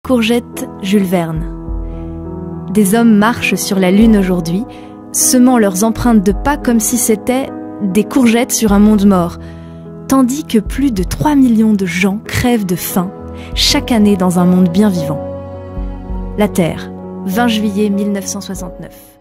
Courgette Jules Verne. Des hommes marchent sur la Lune aujourd'hui, semant leurs empreintes de pas comme si c'était des courgettes sur un monde mort, tandis que plus de 3 millions de gens crèvent de faim chaque année dans un monde bien vivant. La Terre, 20 juillet 1969.